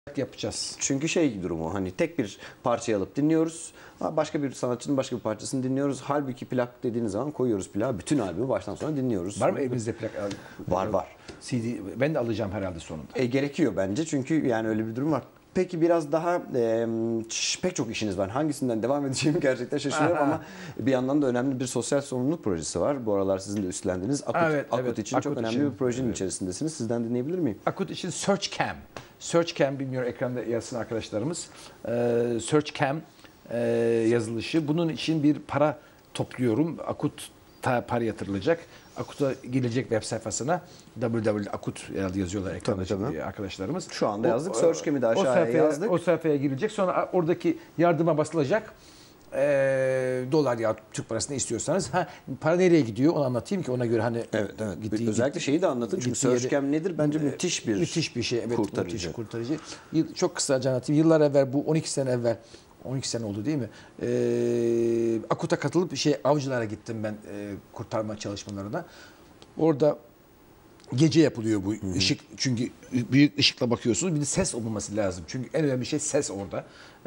yapacağız. Çünkü şey durumu, hani tek bir parçayı alıp dinliyoruz. Başka bir sanatçının başka bir parçasını dinliyoruz. Halbuki plak dediğiniz zaman koyuyoruz plağı. Bütün albümü baştan sona dinliyoruz. Var mı elinizde plak? Var. CD ben de alacağım herhalde sonunda. Gerekiyor bence, çünkü yani öyle bir durum var. Peki biraz daha pek çok işiniz var. Hangisinden devam edeceğimi gerçekten şaşırıyorum ama bir yandan da önemli bir sosyal sorumluluk projesi var. Bu aralar sizin de üstlendiğiniz Akut için çok önemli bir projenin içerisindesiniz. Sizden dinleyebilir miyim? Akut için Searchcam. Searchcam, bilmiyorum, ekranda yazsın arkadaşlarımız. Searchcam yazılışı. Bunun için bir para topluyorum. Akut'a para yatırılacak. Akut'a gelecek web sayfasına www.akut yazıyorlar ekranda arkadaşlarımız. Şu anda yazdık. Searchcam'i de aşağıya yazdık. O sayfaya girecek. Sonra oradaki yardıma basılacak. Dolar ya Türk parası ne istiyorsanız. Para nereye gidiyor onu anlatayım ki ona göre hani özellikle şeyi de anlatın, çünkü Searchcam nedir? Bence müthiş bir şey. Evet, kurtarıcı. Müthiş kurtarıcı. Çok kısaca anlatayım. Yıllar evvel, bu 12 sene evvel, 12 sene oldu değil mi? Akut'a katılıp avcılara gittim ben kurtarma çalışmalarına. Orada gece yapılıyor bu ışık, çünkü büyük ışıkla bakıyorsunuz. Bir de ses olmaması lazım. Çünkü en önemli şey ses orada.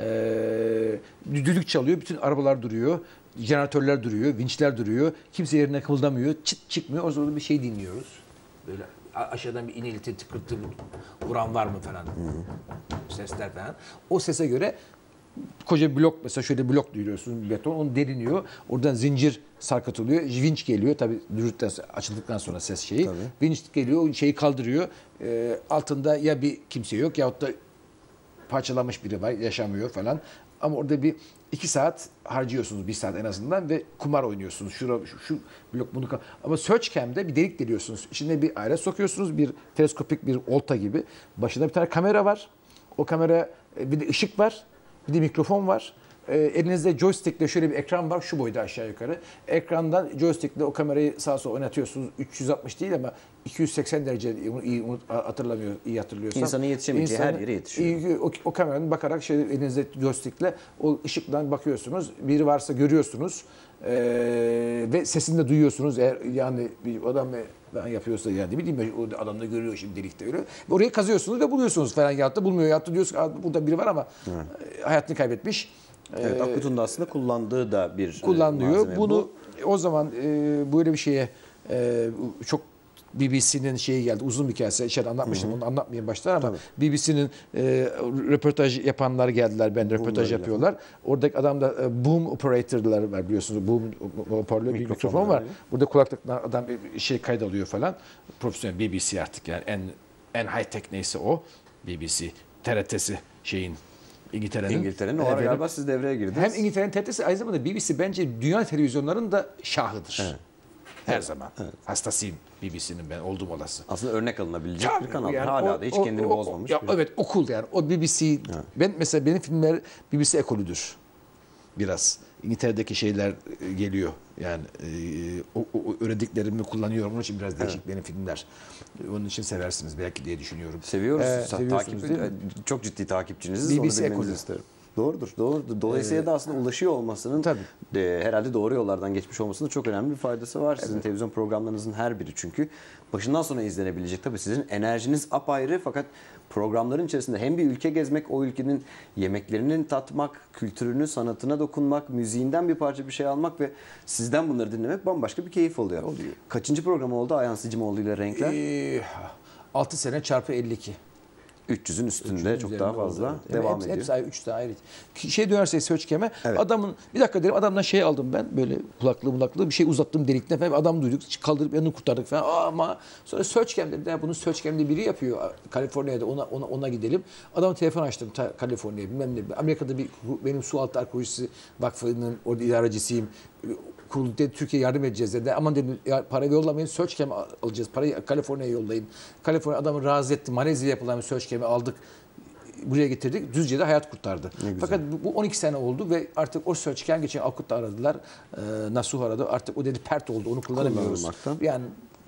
Düdük çalıyor, bütün arabalar duruyor, jeneratörler duruyor, vinçler duruyor. Kimse yerine kımıldamıyor, çıt çıkmıyor. O zaman bir şey dinliyoruz. Böyle aşağıdan bir inilti, tıkırtı, vuran var mı falan. Sesler falan. O sese göre koca bir blok, mesela şöyle bir blok duyuyorsunuz, beton, onu deliniyor. Oradan zincir sarkıtılıyor. Vinç geliyor tabii, açıldıktan sonra ses şeyi. Tabii. Vinç geliyor, şeyi kaldırıyor. Altında ya bir kimse yok yahut da parçalanmış biri var, yaşamıyor falan. Ama orada bir 2 saat harcıyorsunuz, 1 saat en azından, ve kumar oynuyorsunuz. Şu blok bunu. Ama Searchcam'de bir delik deliyorsunuz. İçine bir alet sokuyorsunuz, bir teleskopik bir olta gibi. Başında bir tane kamera var. O kamera, bir de ışık var. Bir de mikrofon var. Elinizde joystickle şöyle bir ekran var, şu boyda aşağı yukarı. Ekrandan joystickle o kamerayı sağa sola oynatıyorsunuz. 360 değil ama 280 derece, iyi hatırlıyorsam. İnsanın yetişemeyeceği her yere yetişiyor. O kameranın bakarak elinizde joystickle o ışıktan bakıyorsunuz. Biri varsa görüyorsunuz. Ve sesini de duyuyorsunuz. Eğer yani bir adam yapıyorsa, yani bileyim, o adam da görüyor şimdi, delikte görüyor. Orayı kazıyorsunuz ve buluyorsunuz falan, ya da bulmuyor, ya da diyorsunuz burada biri var ama hayatını kaybetmiş. Evet, Akut'un da aslında kullandığı da bir kullanılıyor. Bunu o zaman böyle bir şeye çok BBC'nin şeyi geldi. Uzun bir hikayesi. İçeride anlatmıştım. Onu anlatmayayım baştan ama BBC'nin röportaj yapanlar geldiler. Ben röportaj yapıyorlar. Oradaki adamda boom operator'lar var, biliyorsunuz. Boom hoparlör, bir mikrofon var. Burada kulaklıkla adam kaydalıyor falan. Profesyonel BBC artık, yani en high tech neyse o. BBC, TRT'si İngiltere'nin. O ara galiba siz devreye girdiniz. Hem İngiltere'nin TRT'si, aynı zamanda BBC bence dünya televizyonlarının da şahıdır. Evet. Her zaman. Evet. Hastasıyım BBC'nin, ben oldum olası. Aslında örnek alınabilecek bir kanal. Yani hala da hiç kendini bozmamış. Evet, okul yani. O BBC, mesela benim filmler BBC ekolüdür. Biraz. İngiltere'deki şeyler geliyor. Yani o öğrendiklerimi kullanıyorum. Onun için biraz değişik benim filmler. Onun için seversiniz belki diye düşünüyorum. Seviyoruz. Çok ciddi takipçiniziz. BBC ekolü isterim. Doğrudur. Dolayısıyla da aslında ulaşıyor olmasının herhalde doğru yollardan geçmiş olmasının çok önemli bir faydası var. Sizin televizyon programlarınızın her biri, çünkü başından sona izlenebilecek. Tabii sizin enerjiniz apayrı, fakat programların içerisinde hem bir ülke gezmek, o ülkenin yemeklerini tatmak, kültürünü, sanatına dokunmak, müziğinden bir parça bir şey almak ve sizden bunları dinlemek bambaşka bir keyif oluyor. Kaçıncı program oldu Ayhan Sicimoğlu ile Renkler? 6 sene çarpı 52. 300'ün üstünde, çok daha fazla devam ediyor. Hepsi ayrı, 3 tane ayrı. Dönerse Searchcam'e, adamın bir dakika dedim, adamdan aldım ben, böyle kulaklığı bir şey uzattım delikten falan, adam duyduk, kaldırıp yanını kurtardık falan, ama sonra Searchcam dediler, bunu Searchcam'de biri yapıyor Kaliforniya'da, ona gidelim. Adamın telefon açtım Kaliforniya'ya, bilmem ne. Amerika'da benim Sualtı Arkeolojisi Vakfı'nın orada idarecisiyim. Kurulu dedi, Türkiye'ye yardım edeceğiz dedi. Aman dedim, para yollamayın, Searchcam alacağız. Parayı Kaliforniya'ya yollayın. Kaliforniya adamı razı etti. Malezya'ya yapılan bir Searchcam'i aldık. Buraya getirdik. Düzce'de hayat kurtardı. Fakat bu 12 sene oldu ve artık o Searchcam, geçen Akut'ta aradılar. Nasuh aradı. Artık o dedi pert oldu. Onu kullanamıyoruz. Yani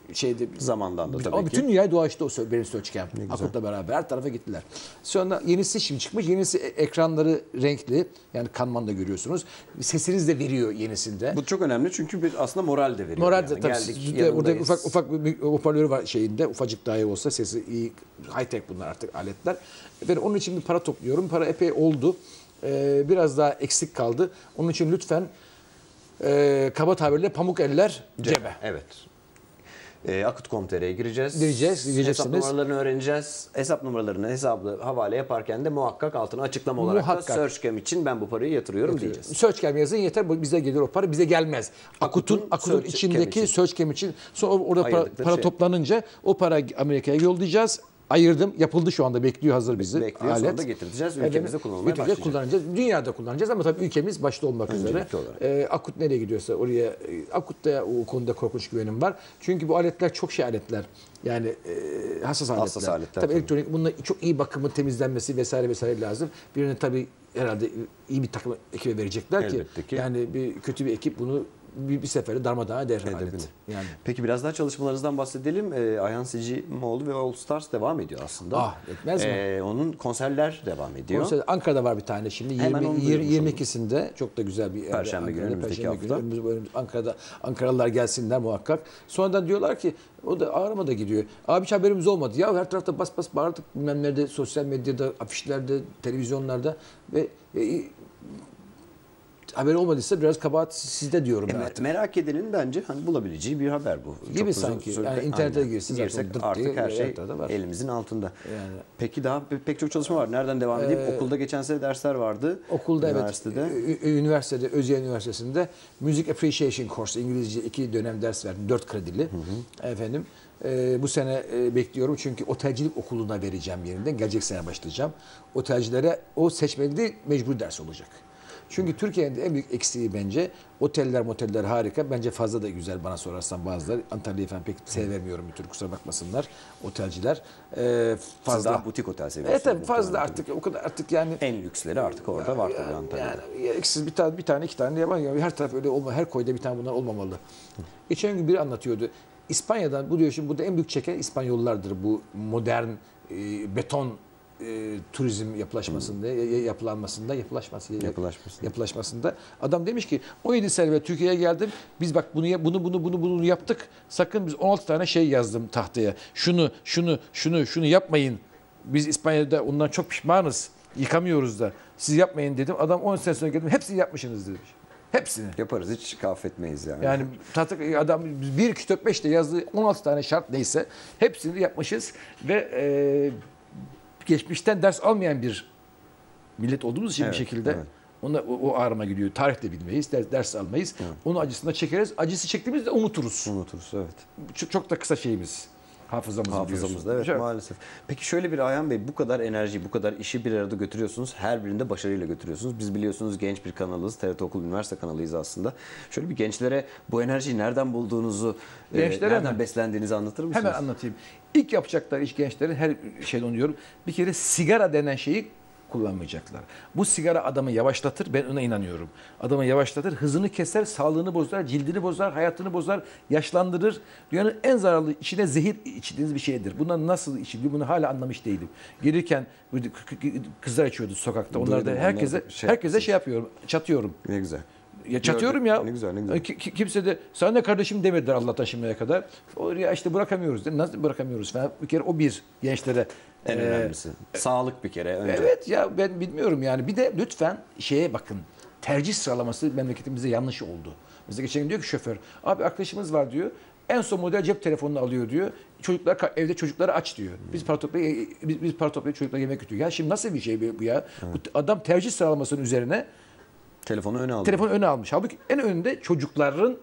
şeyde Zamandan da tabii ama ki. bütün dünyayı dolaştı o benim Searchcam. Akut'la beraber her tarafa gittiler. Sonra yenisi şimdi çıkmış. Yenisi ekranları renkli. Yani Kanman'da görüyorsunuz. Sesiniz de veriyor yenisinde. Bu çok önemli çünkü aslında moral de veriyor. Moral de yani. tabii. Geldik, Burada ufak bir hoparlörü var şeyinde. Ufacık dahi olsa sesi iyi. High tech bunlar artık aletler. Ben onun için bir para topluyorum. Para epey oldu. Biraz daha eksik kaldı. Onun için lütfen kaba tabirle pamuk eller cebe. Evet. Akut.com.tr'ye gireceğiz. Gireceksiniz. Hesap numaralarını öğreneceğiz. Hesap numaralarını hesabı havale yaparken de muhakkak altına açıklama olarak da Searchcam için ben bu parayı yatırıyorum diyeceğiz. Searchcam yazın yeter, bize gelir o para, bize gelmez. Akut'un içindeki Searchcam için. Sonra orada para toplanınca o para Amerika'ya yollayacağız. Ayırdım. Yapıldı şu anda. Bekliyor hazır bizi. Bekliyor. Alet. Sonra da getireceğiz. Ülkemizde kullanmaya başlayacağız. Kullanacağız. Dünyada kullanacağız ama tabii ülkemiz başta olmak üzere. Akut nereye gidiyorsa oraya. Akut'ta o konuda korkunç güvenim var. Çünkü bu aletler çok aletler. Yani hassas aletler. Tabii elektronik. Bununla çok iyi bakımı, temizlenmesi vesaire lazım. Birinin tabii herhalde iyi bir takım ekibe verecekler ki. Yani bir kötü bir ekip bunu bir sefere darmadağın eder alet. Yani. Peki biraz daha çalışmalarınızdan bahsedelim. Ayhan Sicimoğlu ve All Stars devam ediyor aslında. Etmez mi? Onun konserler devam ediyor. Ankara'da var bir tane şimdi. 22'sinde çok da güzel bir Perşembe günü, önümüzdeki hafta. Ankaralılar gelsinler muhakkak. Sonradan diyorlar ki o da ağrıma da gidiyor. Abi hiç haberimiz olmadı. Ya her tarafta bas bağırdık bilmem nerede, sosyal medyada, afişlerde, televizyonlarda ve haber olmadıysa biraz kabahat sizde diyorum. Merak edenin bence hani bulabileceği bir haber bu. Gibi çok sanki. Yani internete girsek artık her şey elimizin altında. Yani. Peki daha pek çok çalışma var. Nereden devam edeyim? Okulda geçen sene dersler vardı. Okulda üniversitede, Özyeğin Üniversitesi'nde Music Appreciation Course, İngilizce 2 dönem ders verdim. 4 kredili. Efendim. Bu sene bekliyorum çünkü otelcilik okuluna vereceğim yerinden. Gelecek sene başlayacağım. Otelcilere o seçmeli değil, mecbur ders olacak. Çünkü Türkiye'nin en büyük eksiği bence moteller harika. Bence fazla da güzel bana sorarsan bazıları. Antalya'yı falan pek sevmiyorum bir tür, kusura bakmasınlar otelciler. Fazla. Siz daha butik otel seviyorsunuz. Evet fazla artık o kadar artık yani. En lüksleri artık orada var tabii Antalya'da. Yani eksiz bir tane iki tane var ya, her taraf öyle olma, her koyda bir tane bunlar olmamalı. Geçen gün biri anlatıyordu. İspanya'dan bu diyor şimdi burada en büyük çeken İspanyollardır bu modern beton turizm yapılaşmasında. Adam demiş ki 17 sene Türkiye'ye geldim. Biz bak bunu yaptık. Sakın biz 16 tane şey yazdım tahtaya. Şunu yapmayın. Biz İspanya'da ondan çok pişmanız. Yıkamıyoruz da. Siz yapmayın dedim. Adam 10 sene sonra geldim. Hepsini yapmışsınız demiş. Hepsini. Yaparız. Hiç affetmeyiz yani. Yani adam 1, 2, 4, 5'te yazdığı 16 tane şart neyse hepsini yapmışız ve geçmişten ders almayan bir millet olduğumuz için bir şekilde o ağrıma gidiyor. Tarih de bilmeyiz, ders almayız. Onun acısını da çekeriz. Acısı çektiğimizde unuturuz. Evet. Çok da kısa şeyimiz. Hafızamızda evet maalesef. Peki şöyle bir Ayhan Bey, bu kadar enerji, bu kadar işi bir arada götürüyorsunuz. Her birinde başarıyla götürüyorsunuz. Biz biliyorsunuz genç bir kanalız. TRT Okul Üniversite kanalıyız aslında. Şöyle bir gençlere bu enerjiyi nereden bulduğunuzu, nereden beslendiğinizi anlatır mısınız? Hemen anlatayım. İlk yapacakları iş gençlerin her şeyden diyorum. Bir kere sigara denen şeyi kullanmayacaklar. Bu sigara adamı yavaşlatır, ben ona inanıyorum. Adamı yavaşlatır, hızını keser, sağlığını bozar, cildini bozar, hayatını bozar, yaşlandırır. Dünyanın en zararlı, içine zehir içtiğiniz bir şeydir. Bundan nasıl içiliyor, bunu hala anlamış değilim. Gelirken kızlar içiyordu sokakta. Onlar da herkese şey yapıyorum, çatıyorum. Ne güzel. Ya çatıyorum ya. Ne güzel. Kimse de sana ne kardeşim demediler Allah'tan şimdiye kadar. Oraya işte bırakamıyoruz. Nasıl bırakamıyoruz falan. Bir kere o gençlere. En önemlisi. Sağlık bir kere önce. Evet ya ben bilmiyorum yani. Bir de lütfen şeye bakın. Tercih sıralaması memleketimizde yanlış oldu. Mesela geçen gün diyor ki şoför. Abi arkadaşımız var diyor. En son model cep telefonunu alıyor diyor. Evde çocukları aç diyor. Biz para toplayıp çocuklara yemek götürüyor. Ya şimdi nasıl bir şey bu ya? Bu adam tercih sıralamasının üzerine telefonu öne almış. Halbuki en önünde çocukların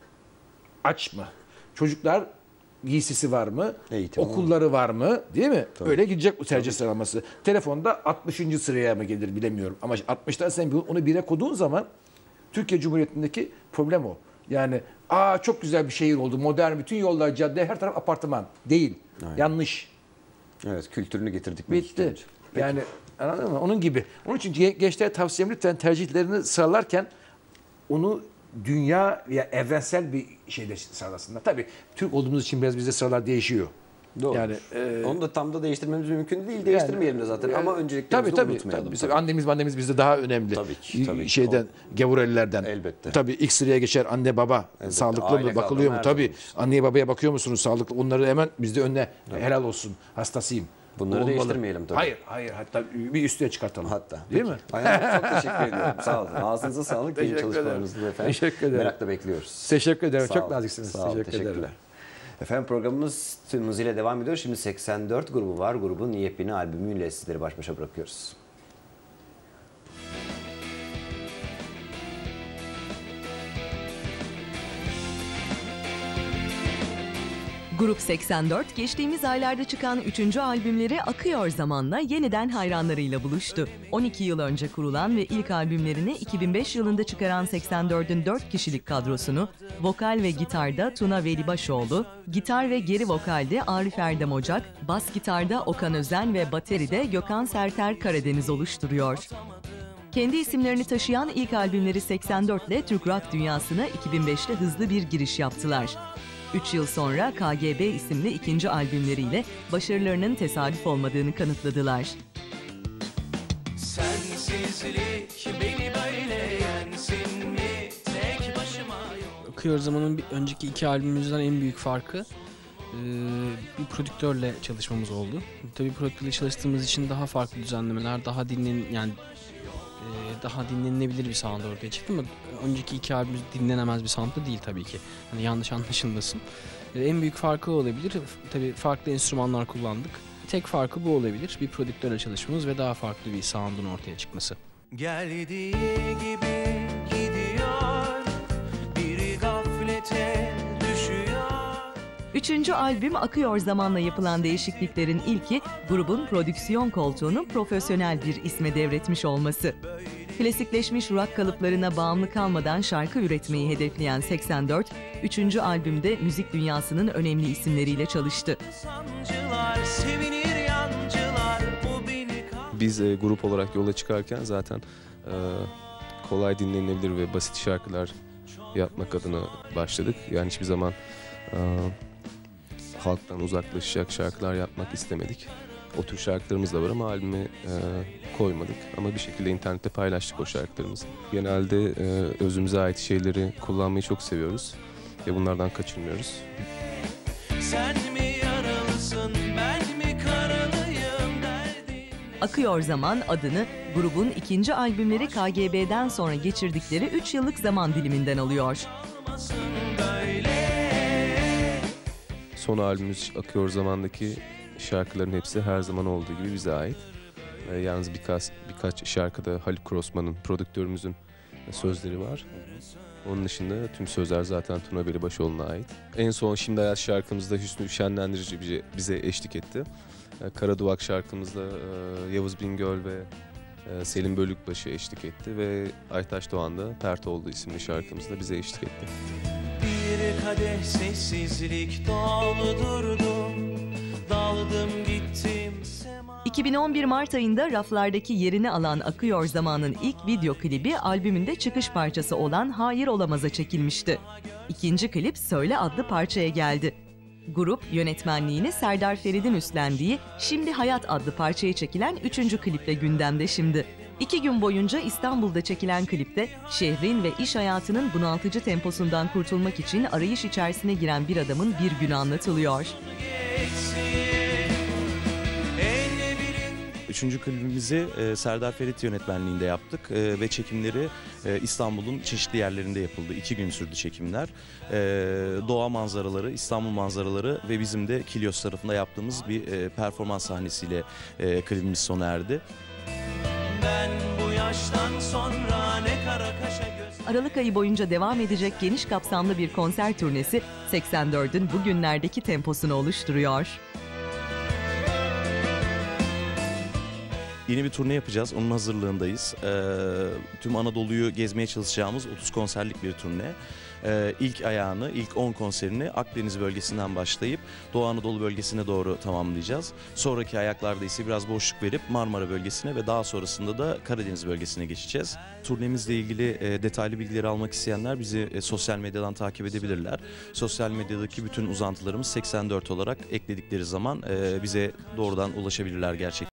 aç mı? Çocuklar giysisi var mı? Okulları var mı? Değil mi? Tabii. Öyle gidecek bu tercih sıralaması. Telefonda 60. sıraya mı gelir bilemiyorum. Ama 60'tan sen onu 1'e koyduğun zaman Türkiye Cumhuriyeti'ndeki problem o. Yani çok güzel bir şehir oldu. Modern, bütün yollar, cadde, her taraf apartman. Değil. Aynen. Yanlış. Evet, kültürünü getirdik. Bitti. Yani anladın mı? Onun gibi. Onun için gençlere tavsiyem lütfen tercihlerini sıralarken onu dünya ya evrensel bir şeyde sırasında. Tabii Türk olduğumuz için biraz bizde sıralar değişiyor. Doğru. Yani onu da tam da değiştirmemiz mümkün değil. Değiştirmeyelim de zaten ama önceliklerimizi unutmayalım. Tabii. Annemiz bizde daha önemli. Tabii ki. Şeyden, gavurelilerden. Elbette. Tabii ilk sıraya geçer anne baba. Elbette. Sağlıklı Aile mı? Bakılıyor mu? her Tabii. zaman. Anneye babaya bakıyor musunuz? Sağlıklı. Onları hemen bizde önüne helal olsun. Hastasıyım. Bunları Olmalı. değiştirmeyelim tabii. Hayır. Hatta bir üstüne çıkartalım. Hatta. Değil mi? Ayhan, çok teşekkür ediyorum. Sağ olun. Ağzınıza sağlık. İyi çalışmalarınızı efendim. Teşekkür ederim. Merakla bekliyoruz. Teşekkür ederim. Sağ Çok olun. naziksiniz. Sağ olun. Teşekkür ederim. Teşekkürler. Efendim programımız tüm hızıyla devam ediyor. Şimdi 84 grubu var. Grubun yepyeni albümüyle sizleri baş başa bırakıyoruz. Grup 84 geçtiğimiz aylarda çıkan 3. albümleri Akıyor Zaman'la yeniden hayranlarıyla buluştu. 12 yıl önce kurulan ve ilk albümlerini 2005 yılında çıkaran 84'ün 4 kişilik kadrosunu vokal ve gitarda Tuna Velibaşoğlu, gitar ve geri vokalde Arif Erdem Ocak, bas gitarda Okan Özen ve bateride Gökhan Serter Karadeniz oluşturuyor. Kendi isimlerini taşıyan ilk albümleri 84 ile Türk rock dünyasına 2005'te hızlı bir giriş yaptılar. 3 yıl sonra KGB isimli ikinci albümleriyle başarılarının tesadüf olmadığını kanıtladılar. Sensizlik beni böyle yensin mi tek başıma yok. Akıyor Zaman'ın bir önceki iki albümümüzden en büyük farkı bir prodüktörle çalışmamız oldu. Tabii prodüktörle çalıştığımız için daha farklı düzenlemeler, daha dinlenilebilir bir sound ortaya çıktı ama önceki iki albüm dinlenemez bir sound da değil tabii ki. Hani yanlış anlaşılmasın. En büyük farkı olabilir. Tabii farklı enstrümanlar kullandık. Tek farkı bu olabilir. Bir prodüktörle çalışmamız ve daha farklı bir sound'un ortaya çıkması. Geldiği gibi gidiyor, biri gaflete düşüyor. 3. albüm Akıyor Zaman'la yapılan değişikliklerin ilki grubun prodüksiyon koltuğunu profesyonel bir isme devretmiş olması. Klasikleşmiş rock kalıplarına bağımlı kalmadan şarkı üretmeyi hedefleyen 84, 3. albümde müzik dünyasının önemli isimleriyle çalıştı. Sancılar, sevinir yancılar, bu beni Biz grup olarak yola çıkarken zaten kolay dinlenilebilir ve basit şarkılar yapmak adına başladık. Yani hiçbir zaman halktan uzaklaşacak şarkılar yapmak istemedik. O tür şarkılarımız da var ama albüme koymadık. Ama bir şekilde internette paylaştık o şarkılarımızı. Genelde özümüze ait şeyleri kullanmayı çok seviyoruz ve bunlardan kaçınmıyoruz. sen mi yaralısın, ben mi karalıyım derdin. Akıyor Zaman adını grubun ikinci albümleri KGB'den sonra geçirdikleri 3 yıllık zaman diliminden alıyor. Olmasın böyle. Son albümümüz Akıyor Zaman'daki şarkıların hepsi her zaman olduğu gibi bize ait. Yalnız birkaç şarkıda Haluk Crossman'ın, prodüktörümüzün sözleri var. Onun dışında tüm sözler zaten Tuna Velibaşoğlu'na ait. En son Şimdi Hayat şarkımızda Hüsnü Şenlendirici bize eşlik etti. Karaduvak şarkımızda Yavuz Bingöl ve Selim Bölükbaşı eşlik etti ve Aytaç Doğan da Pertoğlu isimli şarkımızda bize eşlik etti. Bir kadeh sessizlik doldurdum, daldım gittim sema. 2011 Mart ayında raflardaki yerini alan Akıyor Zaman'ın ilk video klibi albümünde çıkış parçası olan Hayır Olamaz'a çekilmişti. İkinci klip Söyle adlı parçaya geldi. Grup yönetmenliğini Serdar Ferid'in üstlendiği Şimdi Hayat adlı parçaya çekilen 3. kliple gündemde şimdi. 2 gün boyunca İstanbul'da çekilen klipte şehrin ve iş hayatının bunaltıcı temposundan kurtulmak için arayış içerisine giren bir adamın bir günü anlatılıyor. Üçüncü klibimizi Serdar Ferit yönetmenliğinde yaptık ve çekimleri İstanbul'un çeşitli yerlerinde yapıldı. 2 gün sürdü çekimler. Doğa manzaraları, İstanbul manzaraları ve bizim de Kilyos tarafında yaptığımız bir performans sahnesiyle klibimiz sona erdi. Ben bu yaştan sonra ne kara kaşa göz... Aralık ayı boyunca devam edecek geniş kapsamlı bir konser turnesi 84'ün bugünlerdeki temposunu oluşturuyor. Yeni bir turne yapacağız. Onun hazırlığındayız. Tüm Anadolu'yu gezmeye çalışacağımız 30 konserlik bir turne. ilk ayağını, ilk 10 konserini Akdeniz bölgesinden başlayıp Doğu Anadolu bölgesine doğru tamamlayacağız. Sonraki ayaklarda ise biraz boşluk verip Marmara bölgesine ve daha sonrasında da Karadeniz bölgesine geçeceğiz. Turnemizle ilgili detaylı bilgileri almak isteyenler bizi sosyal medyadan takip edebilirler. Sosyal medyadaki bütün uzantılarımız 84 olarak ekledikleri zaman bize doğrudan ulaşabilirler gerçekten.